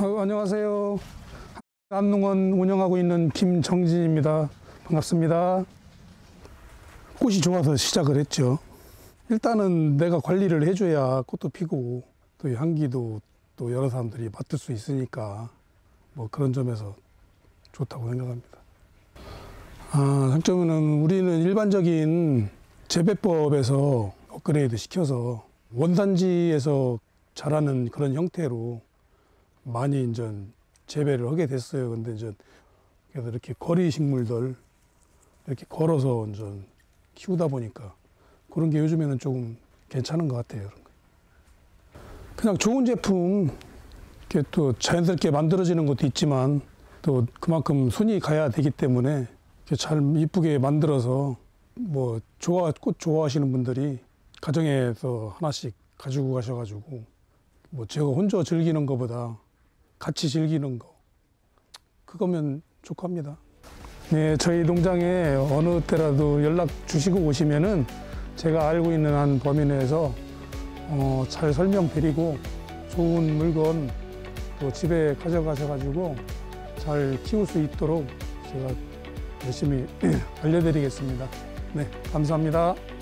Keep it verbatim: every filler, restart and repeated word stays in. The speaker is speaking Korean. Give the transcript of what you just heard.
어, 안녕하세요. 남농원 운영하고 있는 김정진입니다. 반갑습니다. 꽃이 좋아서 시작을 했죠. 일단은 내가 관리를 해줘야 꽃도 피고 또 향기도 또 여러 사람들이 맡을 수 있으니까 뭐 그런 점에서 좋다고 생각합니다. 아, 장점은 우리는 일반적인 재배법에서 업그레이드 시켜서 원산지에서 자라는 그런 형태로 많이 이제 재배를 하게 됐어요. 근데 이제 그래서 이렇게 거리 식물들 이렇게 걸어서 이제 키우다 보니까 그런 게 요즘에는 조금 괜찮은 것 같아요. 그냥 좋은 제품 이렇게 또 자연스럽게 만들어지는 것도 있지만 또 그만큼 손이 가야 되기 때문에 이렇게 잘 이쁘게 만들어서 뭐 좋아 꽃 좋아하시는 분들이 가정에서 하나씩 가지고 가셔가지고 뭐 제가 혼자 즐기는 것보다 같이 즐기는 거 그거면 족합니다. 네, 저희 농장에 어느 때라도 연락 주시고 오시면은 제가 알고 있는 한 범위 내에서 어, 잘 설명드리고 좋은 물건 또 집에 가져가셔가지고 잘 키울 수 있도록 제가 열심히 알려드리겠습니다. 네, 감사합니다.